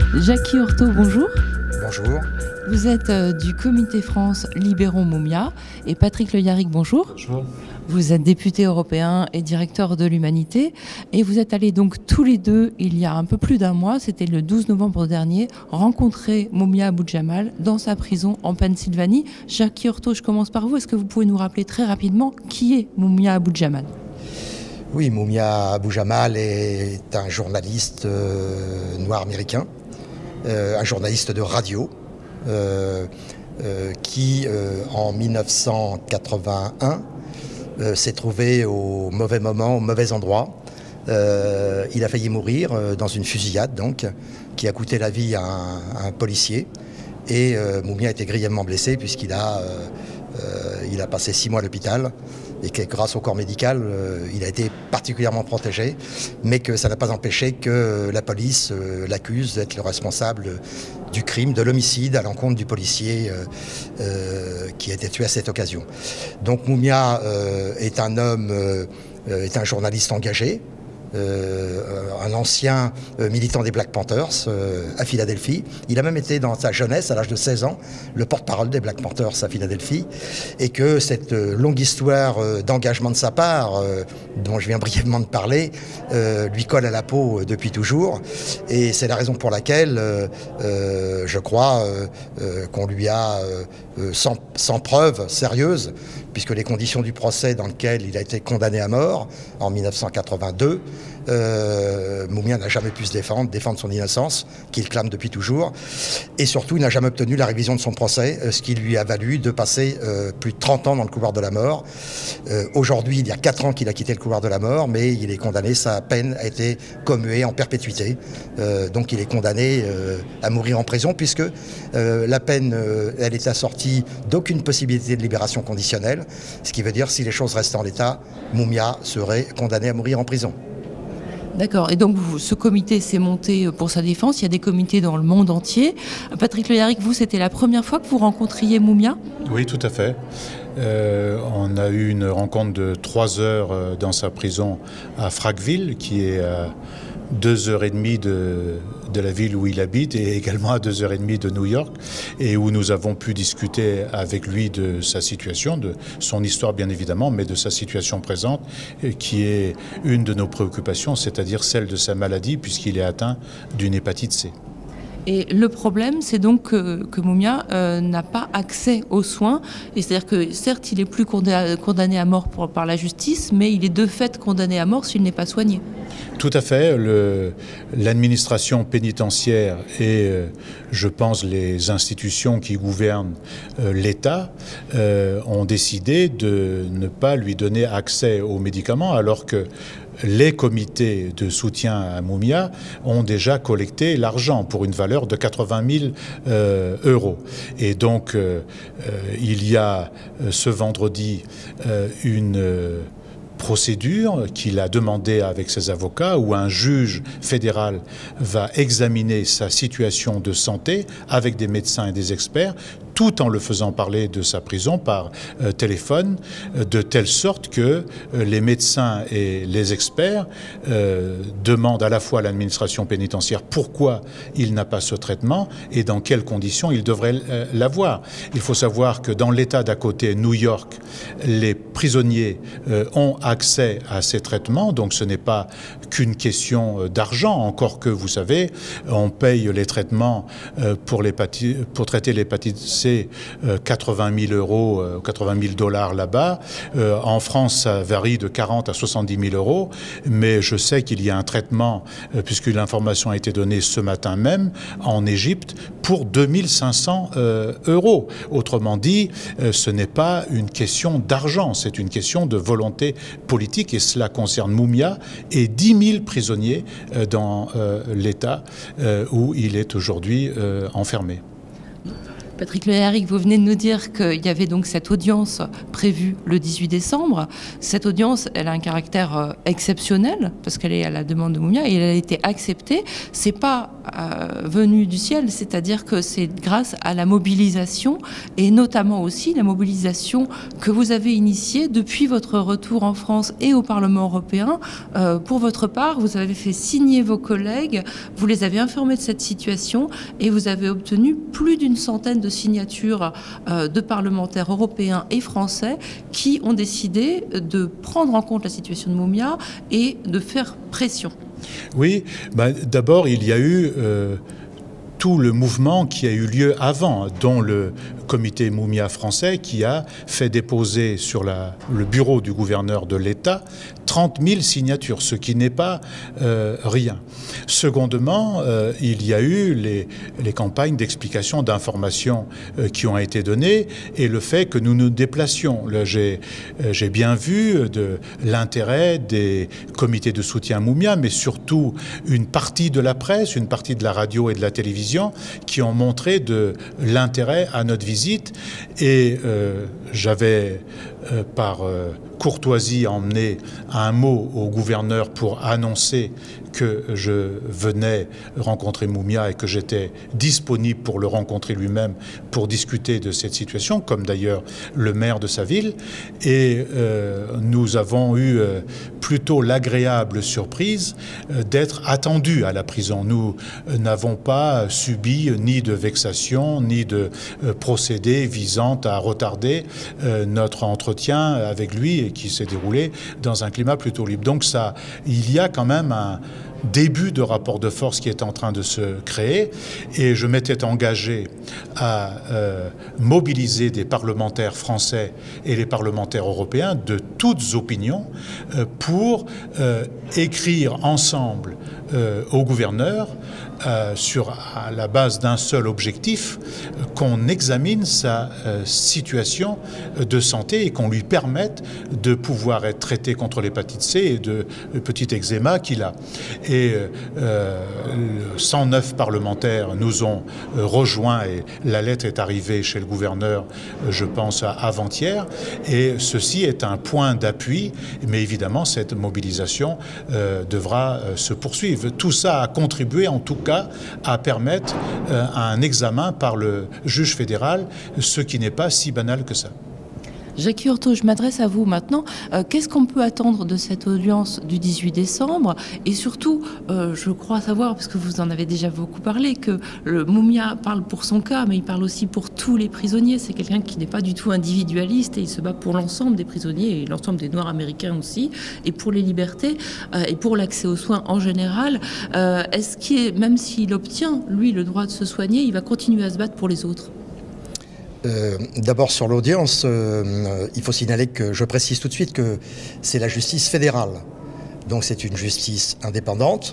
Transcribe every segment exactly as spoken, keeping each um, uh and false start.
Jackie Hortot, bonjour. Bonjour. Vous êtes euh, du Comité France Libérons Moumia. Et Patrick Le Yarrick, bonjour. Bonjour. Vous êtes député européen et directeur de l'Humanité. Et vous êtes allés donc tous les deux, il y a un peu plus d'un mois, c'était le douze novembre dernier, rencontrer Moumia Abou-Jamal dans sa prison en Pennsylvanie. Jackie Hortot, je commence par vous. Est-ce que vous pouvez nous rappeler très rapidement qui est Moumia Abou-Jamal ? Oui, Moumia Abou-Jamal est un journaliste euh, noir américain, euh, un journaliste de radio, euh, euh, qui euh, en mille neuf cent quatre-vingt-un euh, s'est trouvé au mauvais moment, au mauvais endroit. Euh, il a failli mourir euh, dans une fusillade, donc, qui a coûté la vie à un, à un policier. Et euh, Moumia a été grièvement blessé puisqu'il a, euh, euh, il a passé six mois à l'hôpital et que grâce au corps médical, euh, il a été particulièrement protégé, mais que ça n'a pas empêché que la police euh, l'accuse d'être le responsable du crime, de l'homicide à l'encontre du policier euh, euh, qui a été tué à cette occasion. Donc Moumia euh, est un homme, euh, est un journaliste engagé, Euh, un ancien euh, militant des Black Panthers euh, à Philadelphie. Il a même été dans sa jeunesse, à l'âge de seize ans, le porte-parole des Black Panthers à Philadelphie, et que cette euh, longue histoire euh, d'engagement de sa part, euh, dont je viens brièvement de parler, euh, lui colle à la peau euh, depuis toujours. Et c'est la raison pour laquelle, euh, euh, je crois, euh, euh, qu'on lui a, euh, euh, sans, sans preuve sérieuse, puisque les conditions du procès dans lequel il a été condamné à mort en mille neuf cent quatre-vingt-deux, Euh, Moumia n'a jamais pu se défendre, défendre son innocence, qu'il clame depuis toujours. Et surtout, il n'a jamais obtenu la révision de son procès, euh, ce qui lui a valu de passer euh, plus de trente ans dans le couloir de la mort. Euh, Aujourd'hui, il y a quatre ans qu'il a quitté le couloir de la mort, mais il est condamné, sa peine a été commuée en perpétuité. Euh, donc il est condamné euh, à mourir en prison, puisque euh, la peine, euh, elle est assortie d'aucune possibilité de libération conditionnelle, ce qui veut dire, si les choses restent en l'état, Moumia serait condamné à mourir en prison. D'accord. Et donc, vous, ce comité s'est monté pour sa défense. Il y a des comités dans le monde entier. Patrick Le Yarrick, vous, c'était la première fois que vous rencontriez Moumia ? Oui, tout à fait. Euh, on a eu une rencontre de trois heures dans sa prison à Frackville, qui est à deux heures et demie de, de la ville où il habite, et également à deux heures et demie de New York, et où nous avons pu discuter avec lui de sa situation, de son histoire bien évidemment, mais de sa situation présente, qui est une de nos préoccupations, c'est-à-dire celle de sa maladie, puisqu'il est atteint d'une hépatite C. Et le problème, c'est donc que, que Moumia euh, n'a pas accès aux soins. Et c'est-à-dire que certes, il est plus condamné, condamné à mort pour, par la justice, mais il est de fait condamné à mort s'il n'est pas soigné. Tout à fait. Le, l'administration pénitentiaire et, euh, je pense, les institutions qui gouvernent euh, l'État euh, ont décidé de ne pas lui donner accès aux médicaments, alors que les comités de soutien à Moumia ont déjà collecté l'argent pour une valeur de quatre-vingt mille euh, euros. Et donc, euh, euh, il y a euh, ce vendredi euh, une... Euh, procédure qu'il a demandé avec ses avocats, où un juge fédéral va examiner sa situation de santé avec des médecins et des experts, tout en le faisant parler de sa prison par euh, téléphone, euh, de telle sorte que euh, les médecins et les experts euh, demandent à la fois à l'administration pénitentiaire pourquoi il n'a pas ce traitement et dans quelles conditions il devrait euh, l'avoir. Il faut savoir que dans l'État d'à côté, New York, les prisonniers euh, ont accès à ces traitements, donc ce n'est pas qu'une question d'argent, encore que, vous savez, on paye les traitements euh, pour, pour traiter l'hépatite C quatre-vingt mille euros, quatre-vingt mille dollars là-bas. Euh, en France, ça varie de quarante à soixante-dix mille euros, mais je sais qu'il y a un traitement, euh, puisque l'information a été donnée ce matin même, en Égypte, pour deux mille cinq cents euh, euros. Autrement dit, euh, ce n'est pas une question d'argent, c'est une question de volonté politique, et cela concerne Moumia et dix mille prisonniers euh, dans euh, l'État euh, où il est aujourd'hui euh, enfermé. Patrick Le Héaric, vous venez de nous dire qu'il y avait donc cette audience prévue le dix-huit décembre. Cette audience, elle a un caractère euh, exceptionnel, parce qu'elle est à la demande de Moumias, et elle a été acceptée. C'est pas euh, venu du ciel, c'est-à-dire que c'est grâce à la mobilisation, et notamment aussi la mobilisation que vous avez initiée depuis votre retour en France et au Parlement européen. Euh, pour votre part, vous avez fait signer vos collègues, vous les avez informés de cette situation, et vous avez obtenu plus d'une centaine de signatures euh, de parlementaires européens et français qui ont décidé de prendre en compte la situation de Moumias et de faire pression. Oui, bah, d'abord il y a eu euh, tout le mouvement qui a eu lieu avant, dont le comité Moumias français qui a fait déposer sur la, le bureau du gouverneur de l'État trente mille signatures, ce qui n'est pas euh, rien. Secondement, euh, il y a eu les, les campagnes d'explication, d'information euh, qui ont été données et le fait que nous nous déplacions. J'ai euh, bien vu de l'intérêt des comités de soutien Moumias, mais surtout une partie de la presse, une partie de la radio et de la télévision qui ont montré de l'intérêt à notre visite. Et euh, j'avais, euh, par euh, courtoisie, emmené un mot au gouverneur pour annoncer que je venais rencontrer Moumias et que j'étais disponible pour le rencontrer lui-même pour discuter de cette situation, comme d'ailleurs le maire de sa ville. Et euh, nous avons eu euh, plutôt l'agréable surprise euh, d'être attendus à la prison. Nous euh, n'avons pas subi ni de vexation, ni de euh, procédés visant à retarder euh, notre entretien avec lui et qui s'est déroulé dans un climat plutôt libre. Donc ça, il y a quand même un début de rapport de force qui est en train de se créer et je m'étais engagé à euh, mobiliser des parlementaires français et les parlementaires européens de toutes opinions euh, pour euh, écrire ensemble euh, au gouverneur euh, sur à la base d'un seul objectif euh, qu'on examine sa euh, situation de santé et qu'on lui permette de pouvoir être traité contre l'hépatite C et de, de petit eczéma qu'il a. Et euh, cent neuf parlementaires nous ont euh, rejoints et la lettre est arrivée chez le gouverneur, euh, je pense, avant-hier. Et ceci est un point d'appui, mais évidemment, cette mobilisation euh, devra euh, se poursuivre. Tout ça a contribué, en tout cas, à permettre euh, un examen par le juge fédéral, ce qui n'est pas si banal que ça. Jacques Hurtaud, je m'adresse à vous maintenant. Euh, Qu'est-ce qu'on peut attendre de cette audience du dix-huit décembre? Et surtout, euh, je crois savoir, parce que vous en avez déjà beaucoup parlé, que le Moumias parle pour son cas, mais il parle aussi pour tous les prisonniers. C'est quelqu'un qui n'est pas du tout individualiste et il se bat pour l'ensemble des prisonniers et l'ensemble des Noirs américains aussi, et pour les libertés euh, et pour l'accès aux soins en général. Euh, Est-ce qu'il, même s'il obtient, lui, le droit de se soigner, il va continuer à se battre pour les autres? Euh, D'abord sur l'audience, euh, il faut signaler que je précise tout de suite que c'est la justice fédérale. Donc c'est une justice indépendante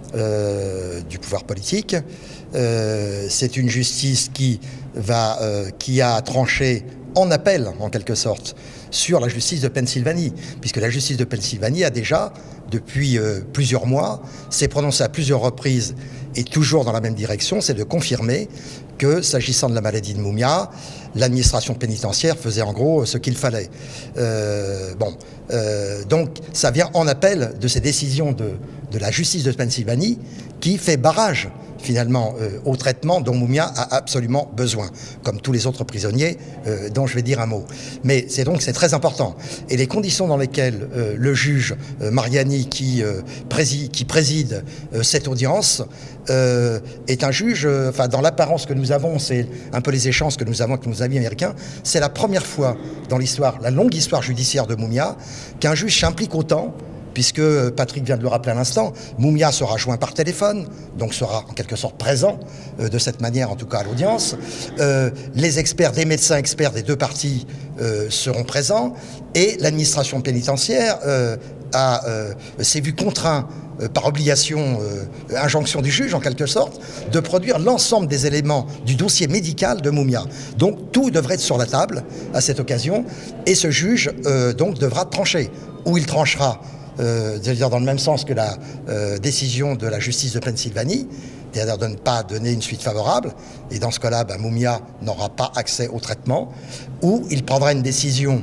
euh, du pouvoir politique. Euh, c'est une justice qui, va, euh, qui a tranché en appel, en quelque sorte, sur la justice de Pennsylvanie, puisque la justice de Pennsylvanie a déjà, depuis euh, plusieurs mois, s'est prononcée à plusieurs reprises et toujours dans la même direction, c'est de confirmer que, s'agissant de la maladie de Moumias, l'administration pénitentiaire faisait en gros ce qu'il fallait. Euh, bon, euh, donc ça vient en appel de ces décisions de, de la justice de Pennsylvanie qui fait barrage finalement euh, au traitement dont Moumias a absolument besoin, comme tous les autres prisonniers euh, dont je vais dire un mot. Mais c'est donc c'est très important. Et les conditions dans lesquelles euh, le juge euh, Mariani qui, euh, préside, qui préside euh, cette audience euh, est un juge, euh, enfin dans l'apparence que nous avons, c'est un peu les échanges que nous avons avec nos amis américains, c'est la première fois dans l'histoire, la longue histoire judiciaire de Moumias, qu'un juge s'implique autant, puisque Patrick vient de le rappeler à l'instant, Moumias sera joint par téléphone, donc sera en quelque sorte présent euh, de cette manière, en tout cas à l'audience. Euh, les experts, des médecins experts des deux parties euh, seront présents, et l'administration pénitentiaire euh, a, euh, s'est vue contraint euh, par obligation, euh, injonction du juge en quelque sorte, de produire l'ensemble des éléments du dossier médical de Moumias. Donc tout devrait être sur la table à cette occasion, et ce juge euh, donc devra trancher, ou il tranchera euh, c'est-à-dire dans le même sens que la euh, décision de la justice de Pennsylvanie, c'est-à-dire de ne pas donner une suite favorable, et dans ce cas-là, ben, Mumia n'aura pas accès au traitement, ou il prendra une décision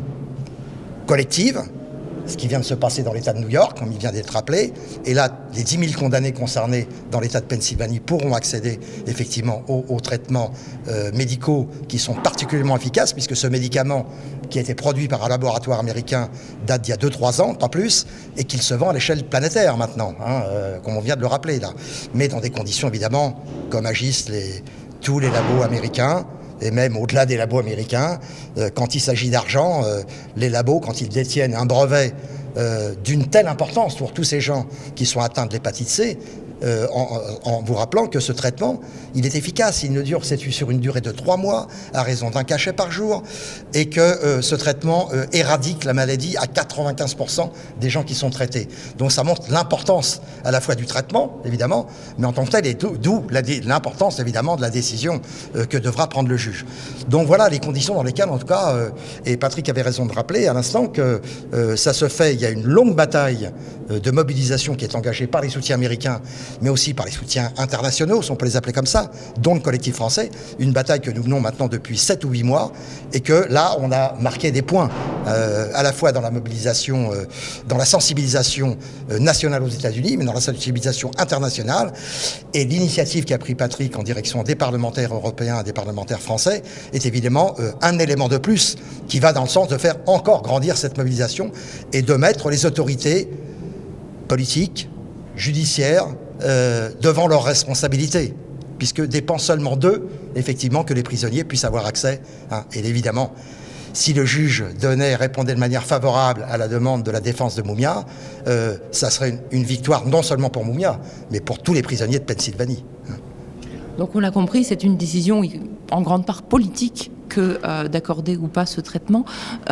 collective, ce qui vient de se passer dans l'État de New York, comme il vient d'être rappelé, et là, les dix mille condamnés concernés dans l'État de Pennsylvanie pourront accéder effectivement aux, aux traitements euh, médicaux qui sont particulièrement efficaces, puisque ce médicament qui a été produit par un laboratoire américain date d'il y a deux trois ans, pas plus, et qu'il se vend à l'échelle planétaire maintenant, hein, euh, comme on vient de le rappeler là, mais dans des conditions évidemment, comme agissent les, tous les labos américains, et même au-delà des labos américains, euh, quand il s'agit d'argent, euh, les labos, quand ils détiennent un brevet euh, d'une telle importance pour tous ces gens qui sont atteints de l'hépatite C, euh, en, en vous rappelant que ce traitement, il est efficace, il ne dure c'est sur une durée de trois mois, à raison d'un cachet par jour, et que euh, ce traitement euh, éradique la maladie à quatre-vingt-quinze pour cent des gens qui sont traités. Donc ça montre l'importance à la fois du traitement, évidemment, mais en tant que tel, et d'où l'importance, évidemment, de la décision euh, que devra prendre le juge. Donc voilà les conditions dans lesquelles, en tout cas, euh, et Patrick avait raison de rappeler à l'instant que euh, ça se fait, il y a une longue bataille euh, de mobilisation qui est engagée par les soutiens américains, mais aussi par les soutiens internationaux, si on peut les appeler comme ça, dont le collectif français, une bataille que nous menons maintenant depuis sept ou huit mois, et que là, on a marqué des points, euh, à la fois dans la mobilisation, euh, dans la sensibilisation euh, nationale aux États-Unis, mais dans la sensibilisation internationale, et l'initiative qu'a pris Patrick en direction des parlementaires européens et des parlementaires français est évidemment euh, un élément de plus qui va dans le sens de faire encore grandir cette mobilisation et de mettre les autorités politiques, judiciaires, Euh, devant leurs responsabilités, puisque dépend seulement d'eux, effectivement, que les prisonniers puissent avoir accès. Hein. Et évidemment, si le juge donnait, répondait de manière favorable à la demande de la défense de Mumia, euh, ça serait une, une victoire non seulement pour Mumia, mais pour tous les prisonniers de Pennsylvanie. Hein. Donc on l'a compris, c'est une décision en grande part politique que euh, d'accorder ou pas ce traitement,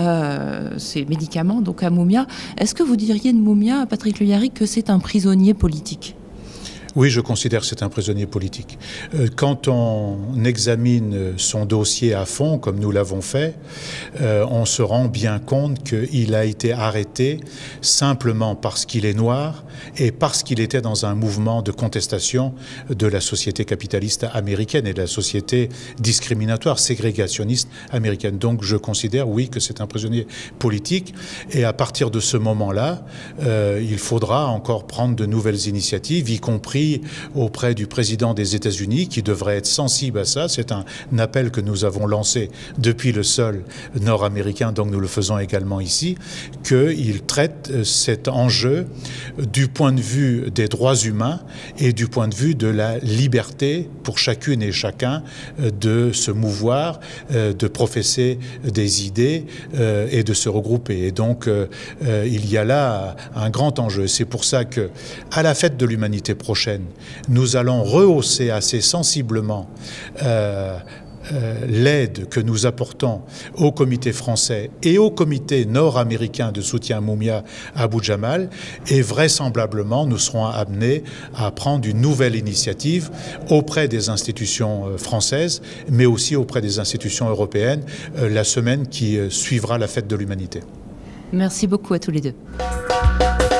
euh, ces médicaments, donc à Mumia. Est-ce que vous diriez de Mumia, Patrick Le Yarrick, que c'est un prisonnier politique ? Oui, je considère que c'est un prisonnier politique. Quand on examine son dossier à fond, comme nous l'avons fait, euh, on se rend bien compte qu'il a été arrêté simplement parce qu'il est noir et parce qu'il était dans un mouvement de contestation de la société capitaliste américaine et de la société discriminatoire, ségrégationniste américaine. Donc je considère, oui, que c'est un prisonnier politique. Et à partir de ce moment-là, euh, il faudra encore prendre de nouvelles initiatives, y compris auprès du président des États-Unis, qui devrait être sensible à ça. C'est un appel que nous avons lancé depuis le sol nord-américain, donc nous le faisons également ici, qu'il traite cet enjeu du point de vue des droits humains et du point de vue de la liberté pour chacune et chacun de se mouvoir, de professer des idées et de se regrouper. Et donc, il y a là un grand enjeu. C'est pour ça que, à la fête de l'humanité prochaine, nous allons rehausser assez sensiblement euh, euh, l'aide que nous apportons au comité français et au comité nord-américain de soutien à Mumia Abu Jamal, et vraisemblablement nous serons amenés à prendre une nouvelle initiative auprès des institutions françaises, mais aussi auprès des institutions européennes, euh, la semaine qui suivra la fête de l'humanité. Merci beaucoup à tous les deux.